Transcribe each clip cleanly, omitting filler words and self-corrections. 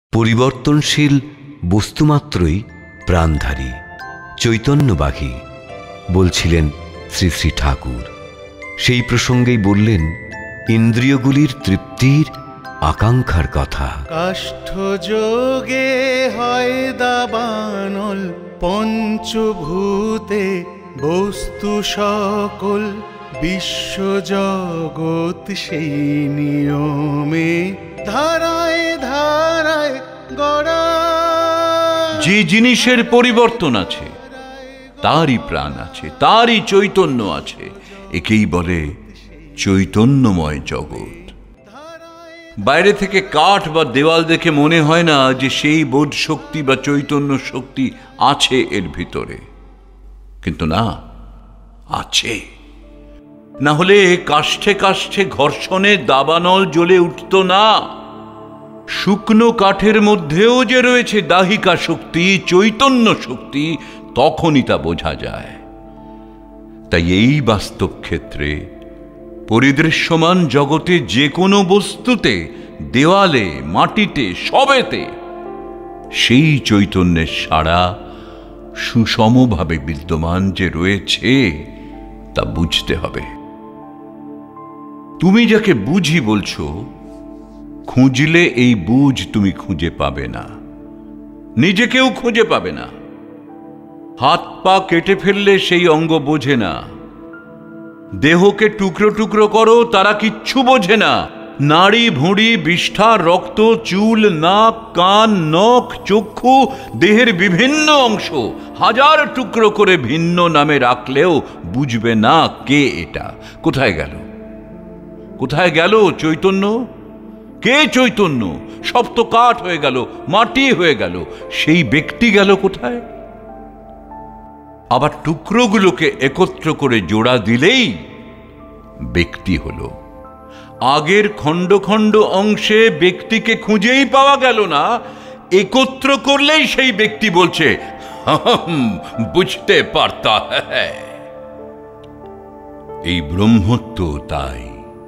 পরিবর্তনশীল বস্তুমাত্রই প্রাণধারী, চৈতন্যবাহী বলছিলেন শ্রী শ্রী ঠাকুর। সেই প্রসঙ্গেই বললেন ইন্দ্রিয়গুলির তৃপ্তির আকাঙ্ক্ষার কথা। কাষ্ঠযোগে হয় দাবানল, পঞ্চভূতে বস্তু সকল, বিশ্বজগৎ সেই নিয়মে ধারায় ধারায় গড়া। যে জিনিসের পরিবর্তন আছে তারই প্রাণ আছে, তারই চৈতন্য আছে, একেই বলে চৈতন্যময় জগৎ। বাইরে থেকে কাঠ বা দেওয়াল দেখে মনে হয় না যে সেই বোধ শক্তি বা চৈতন্য শক্তি আছে এর ভিতরে, কিন্তু না, আছে। না হলে কাষ্ঠে কাষ্ঠে ঘর্ষণে দাবানল জ্বলে উঠত না। শুকনো কাঠের মধ্যেও যে রয়েছে দাহিকা শক্তি, চৈতন্য শক্তি, তখনই তা বোঝা যায়। তাই এই বাস্তব ক্ষেত্রে পরিদৃশ্যমান জগতে যে কোনো বস্তুতে, দেওয়ালে, মাটিতে, সবেতে সেই চৈতন্যের সাড়া সুষমভাবে বিদ্যমান যে রয়েছে তা বুঝতে হবে। তুমি যাকে বুঝি বলছো, খুঁজলে এই বুঝ তুমি খুঁজে পাবে না, নিজেকেও খুঁজে পাবে না। হাত পা কেটে ফেললে সেই অঙ্গ বোঝে না, দেহকে টুকরো টুকরো করো, তারা কিচ্ছু বোঝে না। নাড়ি ভুঁড়ি, বিষ্ঠা, রক্ত, চুল, নাক, কান, নখ, চক্ষু, দেহের বিভিন্ন অংশ হাজার টুকরো করে ভিন্ন নামে রাখলেও বুঝবে না কে এটা। কোথায় গেল, কোথায় গেল চৈতন্য? কে চৈতন্য? সব তো কাঠ হয়ে গেল, মাটি হয়ে গেল, সেই ব্যক্তি গেল কোথায়? আবার টুকরোগুলোকে একত্র করে জোড়া দিলেই ব্যক্তি হলো। আগের খণ্ড খণ্ড অংশে ব্যক্তিকে খুঁজেই পাওয়া গেল না, একত্র করলেই সেই ব্যক্তি বলছে বুঝতে পারতা হ্যাঁ। এই ব্রহ্মত্ব তাই।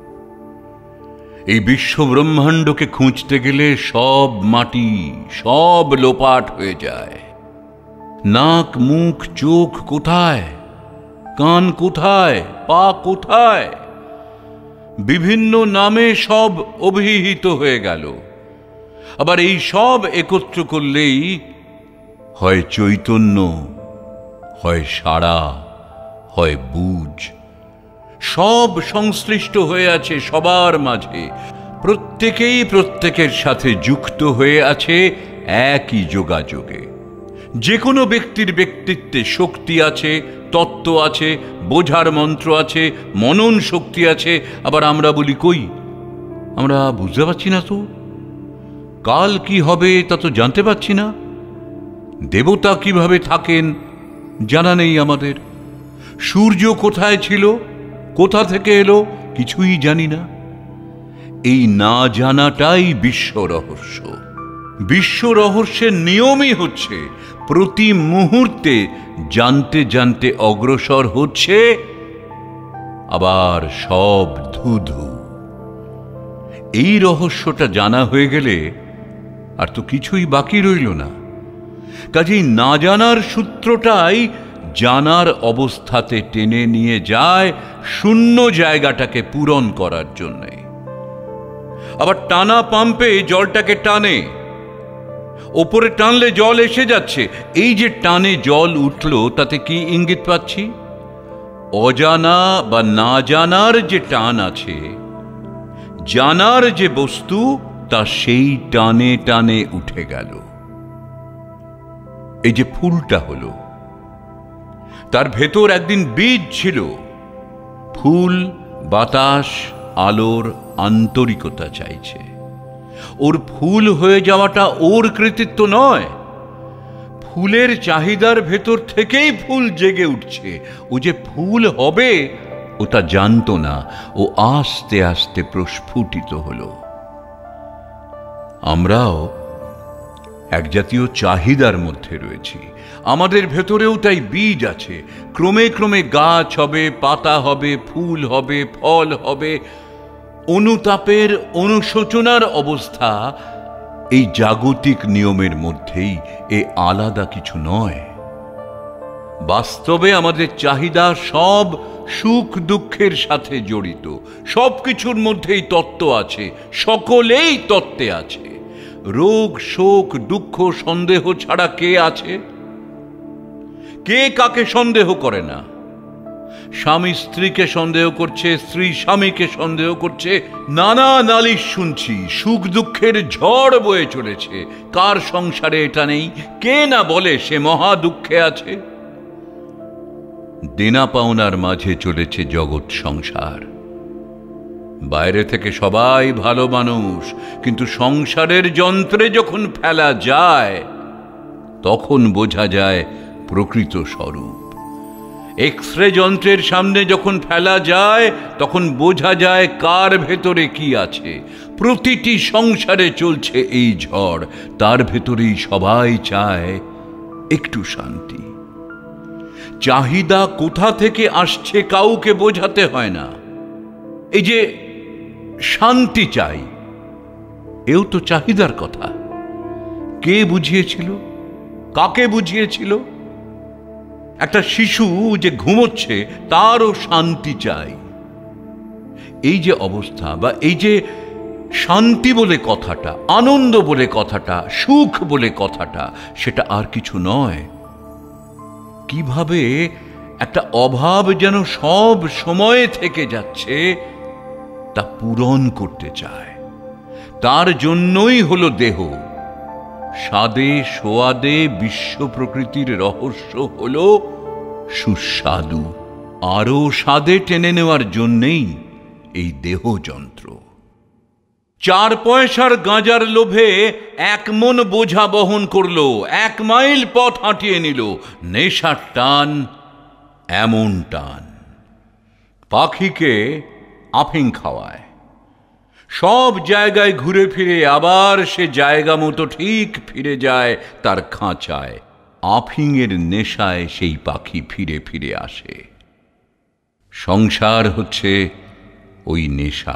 এই বিশ্ব ব্রহ্মাণ্ডকে খুঁজতে গেলে সব মাটি, সব লোপাট হয়ে যায়। নাক, মুখ, চোখ কোথায়, কান কোথায়, পা কোথায়, বিভিন্ন নামে সব অভিহিত হয়ে গেল। আবার এই সব একত্র করলেই হয় চৈতন্য, হয় সাড়া, হয় বুঝ। সব সংশ্লিষ্ট হয়ে আছে সবার মাঝে, প্রত্যেকেই প্রত্যেকের সাথে যুক্ত হয়ে আছে একই যোগাযোগে। যে কোনো ব্যক্তির ব্যক্তিত্বে শক্তি আছে, তত্ত্ব আছে, বোঝার মন্ত্র আছে, মনন শক্তি আছে। আবার আমরা বলি কই, আমরা বুঝতে পারছি না তো, কাল কি হবে তা তো জানতে পারছি না, দেবতা কিভাবে থাকেন জানা নেই আমাদের, সূর্য কোথায় ছিল, কোথা থেকে এলো, কিছুই জানি না। এই না জানাটাই বিশ্ব রহস্য। বিশ্ব রহস্যের নিয়মই হচ্ছে প্রতি মুহূর্তে জানতে জানতে অগ্রসর হচ্ছে, আবার সব ধুধু। এই রহস্যটা জানা হয়ে গেলে আর তো কিছুই বাকি রইল না। কাজেই না জানার সূত্রটাই জানার অবস্থাতে টেনে নিয়ে যায় শূন্য জায়গাটাকে পূরণ করার জন্যে। আবার টানা পাম্পে জলটাকে টানে, ওপরে টানলে জল এসে যাচ্ছে। এই যে টানে জল উঠল, তাতে কি ইঙ্গিত পাচ্ছি? অজানা বা না জানার যে টান আছে, জানার যে বস্তু তা সেই টানে টানে উঠে গেল। এই যে ফুলটা হলো, তার ভেতর একদিন বীজ ছিল। ফুল বাতাস আলোর আন্তরিকতা চাইছে। ওর ফুল হয়ে যাওয়াটা ওর কৃতিত্ব নয়, ফুলের চাহিদার ভেতর থেকেই ফুল জেগে উঠছে। ও যে ফুল হবে ও তা জানতো না, ও আস্তে আস্তে প্রস্ফুটিত হলো। আমরাও এক জাতীয় চাহিদার মধ্যে রয়েছি, আমাদের ভেতরেও তাই বীজ আছে। ক্রমে ক্রমে গাছ হবে, পাতা হবে, ফুল হবে, ফল হবে। অনুতাপের অনুশোচনার অবস্থা এই জাগতিক নিয়মের মধ্যেই এ আলাদা কিছু নয়। বাস্তবে আমাদের চাহিদা সব সুখ দুঃখের সাথে জড়িত। সব কিছুর মধ্যেই তত্ত্ব আছে, সকলেই তত্ত্বে আছে। রোগ, শোক, দুঃখ, সন্দেহ ছাড়া কে আছে? কে কাকে সন্দেহ করে না? স্বামী স্ত্রীকে সন্দেহ করছে, স্ত্রী স্বামীকে সন্দেহ করছে, নানা নালিশ শুনছি, সুখ দুঃখের ঝড় বয়ে চলেছে। কার সংসারে এটা নেই? কে না বলে সে মহা দুঃখে আছে? দেনা পাওনার মাঝে চলেছে জগৎ সংসার। বাইরে থেকে সবাই ভালো মানুষ, কিন্তু সংসারের যন্ত্রে যখন ফেলা যায় তখন বোঝা যায় প্রকৃত স্বরূপ। এক্সরে যন্ত্রের সামনে যখন ফেলা যায় তখন বোঝা যায় কার ভেতরে কি আছে। প্রতিটি সংসারে চলছে এই ঝড়, তার ভেতরেই সবাই চায় একটু শান্তি। চাহিদা কোথা থেকে আসছে কাউকে বোঝাতে হয় না। এই যে শান্তি চাই, এও তো চাহিদার কথা। কে বুঝিয়েছিল? কাকে বুঝিয়েছিল? একটা শিশু যে ঘুমোচ্ছে তারও শান্তি চাই। এই যে অবস্থা, বা এই যে শান্তি বলে কথাটা, আনন্দ বলে কথাটা, সুখ বলে কথাটা, সেটা আর কিছু নয়। কিভাবে একটা অভাব যেন সব সময় থেকে যাচ্ছে তা পূরণ করতে চায়। তার জন্যই হলো দেহ। স্বাদে সোয়াদে বিশ্ব প্রকৃতির রহস্য হলো সুস্বাদু। আরো স্বাদে টেনে নেওয়ার জন্যেই এই দেহ যন্ত্র। 4 পয়সার গাঁজার লোভে 1 মন বোঝা বহন করলো, 1 মাইল পথ হাঁটিয়ে নিল। নেশার টান এমন টান। পাখিকে আফিং খাওয়ায়, সব জায়গায় ঘুরে ফিরে আবার সে জায়গা মতো ঠিক ফিরে যায় তার খাঁচায়। আফিংয়ের নেশায় সেই পাখি ফিরে ফিরে আসে। সংসার হচ্ছে ওই নেশা।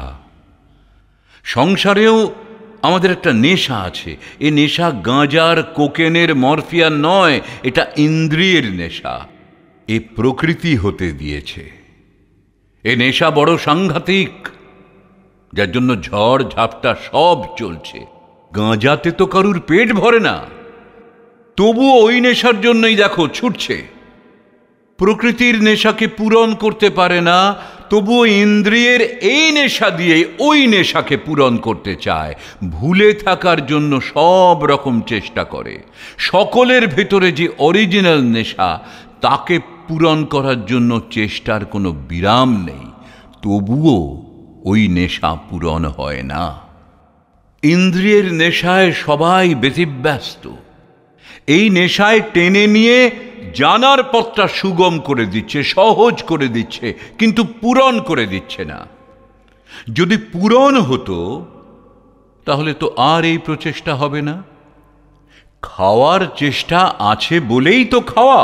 সংসারেও আমাদের একটা নেশা আছে। এ নেশা গাঁজার, কোকেনের, মরফিয়ার নয়, এটা ইন্দ্রিয়ের নেশা। এ প্রকৃতি হতে দিয়েছে। এ নেশা বড় সাংঘাতিক, যার জন্য ঝড় ঝাপটা সব চলছে। গাঁজাতে তো কারুর পেট ভরে না, তবুও ওই নেশার জন্যই দেখো ছুটছে। প্রকৃতির নেশাকে পূরণ করতে পারে না, তবুও ইন্দ্রিয়ের এই নেশা দিয়ে ওই নেশাকে পূরণ করতে চায়। ভুলে থাকার জন্য সব রকম চেষ্টা করে। সকলের ভেতরে যে অরিজিনাল নেশা, তাকে পূরণ করার জন্য চেষ্টার কোনো বিরাম নেই, তবুও ওই নেশা পূরণ হয় না। ইন্দ্রিয়ের নেশায় সবাই ব্যতিব্যস্ত। এই নেশায় টেনে নিয়ে জানার পথটা সুগম করে দিচ্ছে, সহজ করে দিচ্ছে, কিন্তু পূরণ করে দিচ্ছে না। যদি পূরণ হতো তাহলে তো আর এই প্রচেষ্টা হবে না। খাওয়ার চেষ্টা আছে বলেই তো খাওয়া।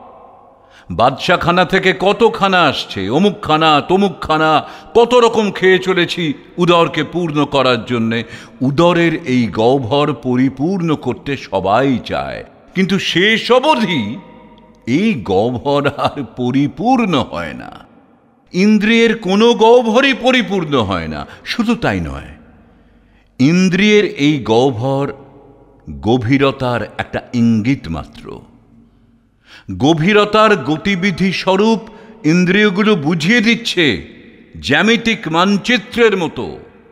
বাদশাখানা থেকে কত খানা আসছে, অমুক খানা তমুক খানা, কত রকম খেয়ে চলেছি উদরকে পূর্ণ করার জন্যে। উদরের এই গহ্বর পরিপূর্ণ করতে সবাই চায়, কিন্তু শেষ অবধি এই গহ্বর আর পরিপূর্ণ হয় না। ইন্দ্রিয়ের কোনো গহ্বরই পরিপূর্ণ হয় না। শুধু তাই নয়, ইন্দ্রিয়ের এই গহ্বর গভীরতার একটা ইঙ্গিত মাত্র। গভীরতার গতিবিধি স্বরূপ ইন্দ্রিয়গুলো বুঝিয়ে দিচ্ছে জ্যামিতিক মানচিত্রের মতো।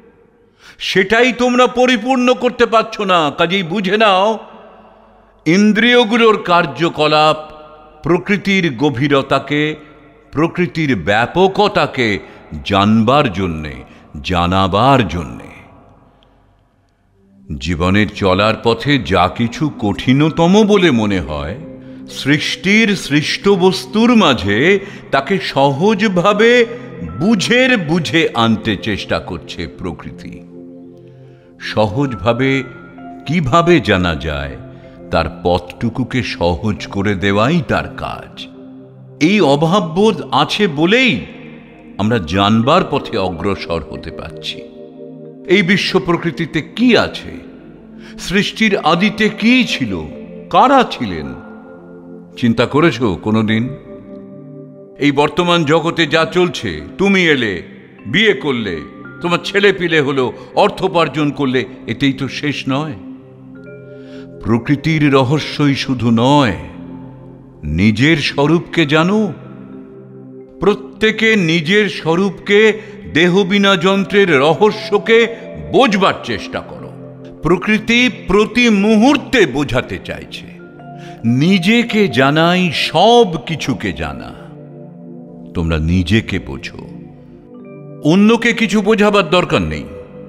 সেটাই তোমরা পরিপূর্ণ করতে পারছো না। কাজেই বুঝে নাও, ইন্দ্রিয়গুলোর কার্যকলাপ প্রকৃতির গভীরতাকে, প্রকৃতির ব্যাপকতাকে জানবার জন্যে, জানাবার জন্যে। জীবনের চলার পথে যা কিছু কঠিনতম বলে মনে হয়, সৃষ্টির সৃষ্ট বস্তুর মাঝে তাকে সহজভাবে বুঝে আনতে চেষ্টা করছে প্রকৃতি। সহজভাবে কিভাবে জানা যায় তার পথটুকুকে সহজ করে দেওয়াই তার কাজ। এই অভাববোধ আছে বলেই আমরা জানবার পথে অগ্রসর হতে পারছি। এই বিশ্ব প্রকৃতিতে কি আছে? সৃষ্টির আদিতে কি ছিল, কারা ছিলেন? চিন্তা করেছো কোনোদিন? এই বর্তমান জগতে যা চলছে, তুমি এলে, বিয়ে করলে, তোমার ছেলে পিলে হলো, অর্থোপার্জন করলে, এতেই তো শেষ নয়। প্রকৃতির রহস্যই শুধু নয়, নিজের স্বরূপকে জানো। প্রত্যেকে নিজের স্বরূপকে, দেহবিনা যন্ত্রের রহস্যকে বোঝবার চেষ্টা করো। প্রকৃতি প্রতি মুহূর্তে বোঝাতে চাইছে, নিজেকে জানাই সব কিছুকে জানা। তোমরা নিজেকে বোঝো, অন্যকে কিছু বোঝাবার দরকার নেই।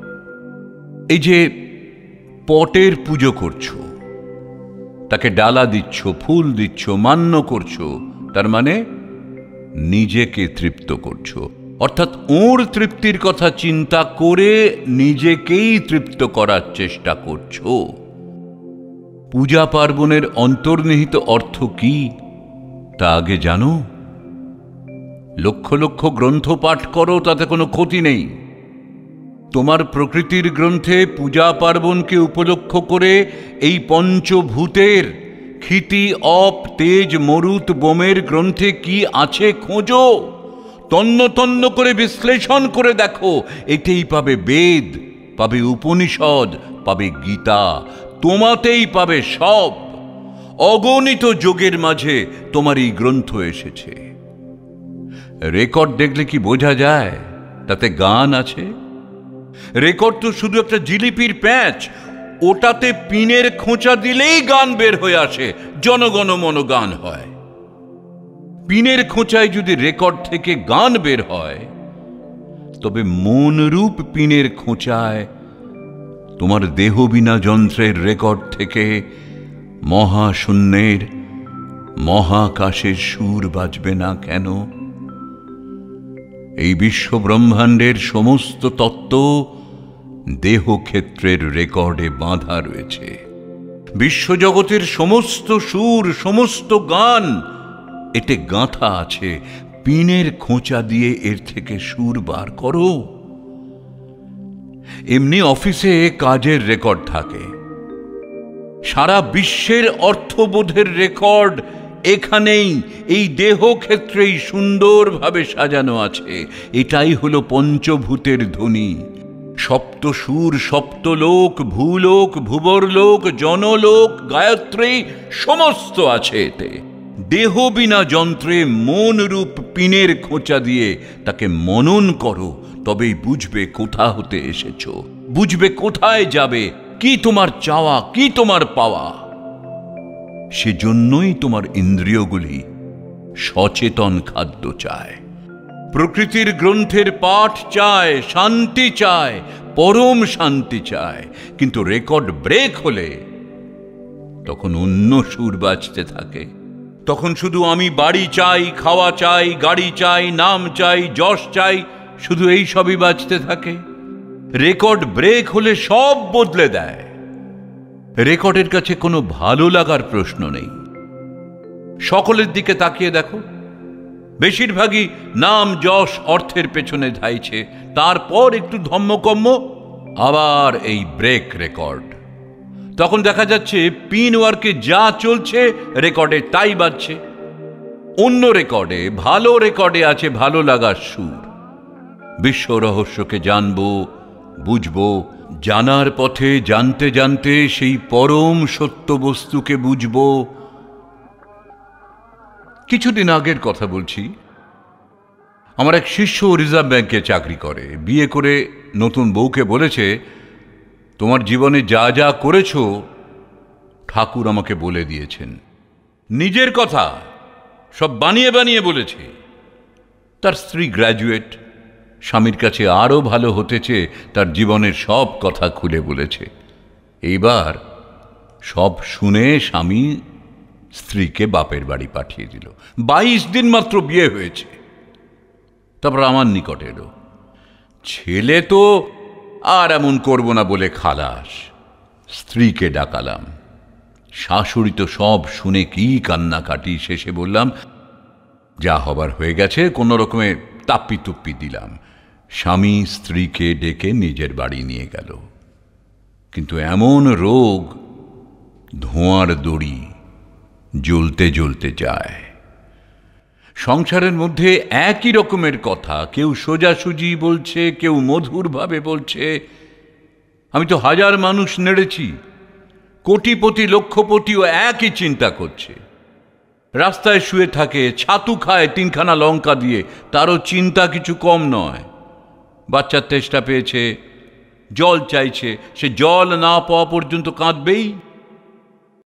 এই যে পটের পুজো করছো, তাকে ডালা দিচ্ছ, ফুল দিচ্ছ, মান্য করছো, তার মানে নিজেকে তৃপ্ত করছো। অর্থাৎ ওর তৃপ্তির কথা চিন্তা করে নিজেকেই তৃপ্ত করার চেষ্টা করছো। পূজা পার্বণের অন্তর্নিহিত অর্থ কি তা আগে জানো। লক্ষ লক্ষ গ্রন্থ পাঠ করো, তাতে কোনো ক্ষতি নেই। তোমার প্রকৃতির গ্রন্থে পূজা পার্বণকে উপলক্ষ করে এই পঞ্চভূতের ক্ষিতি, অপ, তেজ, মরুত, বোমের গ্রন্থে কি আছে খোঁজো, তন্ন তন্ন করে বিশ্লেষণ করে দেখো। এতেই পাবে বেদ, পাবে উপনিষদ, পাবে গীতা, তোমাতেই পাবে সব। অগণিত যোগের মাঝে তোমার এই গ্রন্থ এসেছে। রেকর্ড দেখলে কি বোঝা যায় তাতে গান আছে? রেকর্ড তো শুধু একটা জিলিপির প্যাঁচ, ওটাতে পিনের খোঁচা দিলেই গান বের হয়ে আসে, জনগণ মন গান হয়। পিনের খোঁচায় যদি রেকর্ড থেকে গান বের হয়, তবে মনরূপ পিনের খোঁচায় তোমার দেহবিনা যন্ত্রের রেকর্ড থেকে মহাশূন্যের, মহাকাশের সুর বাজবে না কেন? এই বিশ্ব ব্রহ্মাণ্ডের সমস্ত তত্ত্ব দেহক্ষেত্রের রেকর্ডে বাঁধা রয়েছে। বিশ্বজগতের সমস্ত সুর, সমস্ত গান এতে গাঁথা আছে। পিনের খোঁচা দিয়ে এর থেকে সুর বার করো। এমনি অফিসে কাজের রেকর্ড থাকে, সারা বিশ্বের অর্থবোধের রেকর্ড এখানেই, এই দেহক্ষেত্রেই সুন্দরভাবে সাজানো আছে। এটাই হলো পঞ্চভূতের ধ্বনি। সপ্ত সুর, সপ্তলোক, ভূলোক, ভুবরলোক, জনলোক, গায়ত্রী সমস্ত আছে এতে। দেহ বিনা যন্ত্রে মনরূপ পিনের খোঁচা দিয়ে তাকে মনন করো, তবেই বুঝবে কোথা হতে এসেছো, বুঝবে কোথায় যাবে, কি তোমার চাওয়া, কি তোমার পাওয়া। সেজন্যই তোমার ইন্দ্রিয়গুলি সচেতন খাদ্য চায়। প্রকৃতির গ্রন্থের পাঠ চায়, শান্তি চায়, পরম শান্তি চায়। কিন্তু রেকর্ড ব্রেক হলে তখন অন্য সুর বাজতে থাকে। তখন শুধু আমি বাড়ি চাই, খাওয়া চাই, গাড়ি চাই, নাম চাই, যশ চাই, শুধু এই সবই বাজতে থাকে। রেকর্ড ব্রেক হলে সব বদলে দেয়। রেকর্ডের কাছে কোনো ভালো লাগার প্রশ্ন নেই। সকলের দিকে তাকিয়ে দেখো, বেশিরভাগই নাম, যশ, অর্থের পেছনে ধাইছে। তারপর একটু ধম্মকম্ম, আবার এই ব্রেক রেকর্ড। তখন দেখা যাচ্ছে পিন ওয়ার্কে যা চলছে রেকর্ডে তাই বাজছে। অন্য রেকর্ডে, ভালো রেকর্ডে আছে ভালো লাগার সুর। বিশ্ব রহস্যকে জানবো, বুঝবো, জানার পথে জানতে জানতে সেই পরম সত্য বস্তুকে বুঝবো। কিছুদিন আগের কথা বলছি। আমার এক শিষ্য রিজার্ভ ব্যাংকে চাকরি করে, বিয়ে করে নতুন বউকে বলেছে, তোমার জীবনে যা যা করেছো ঠাকুর আমাকে বলে দিয়েছেন। নিজের কথা সব বানিয়ে বানিয়ে বলেছে। তার স্ত্রী গ্র্যাজুয়েট, স্বামীর কাছে আরও ভালো হতেছে, তার জীবনের সব কথা খুলে বলেছে। এইবার সব শুনে স্বামী স্ত্রীকে বাপের বাড়ি পাঠিয়ে দিল। 22 দিন মাত্র বিয়ে হয়েছে। তারপর আমার নিকট এলো, ছেলে তো আর এমন করব না বলে খালাস। স্ত্রীকে ডাকালাম। শাশুড়ি তো সব শুনে কি কান্নাকাটি। শেষে বললাম, যা হবার হয়ে গেছে, কোনো রকমে তাপ্পি তুপ্পি দিলাম। স্বামী স্ত্রীকে ডেকে নিজের বাড়ি নিয়ে গেল। কিন্তু এমন রোগ ধোঁয়ার দড়ি, জ্বলতে জ্বলতে যায়। সংসারের মধ্যে একই রকমের কথা, কেউ সোজাসুজি বলছে, কেউ মধুরভাবে বলছে। আমি তো হাজার মানুষ নেড়েছি, কোটিপতি লক্ষপতিও একই চিন্তা করছে। রাস্তায় শুয়ে থাকে, ছাতু খায় 3খানা লঙ্কা দিয়ে, তারও চিন্তা কিছু কম নয়। বাচ্চার তেষ্টা পেয়েছে, জল চাইছে, সে জল না পাওয়া পর্যন্ত কাঁদবেই।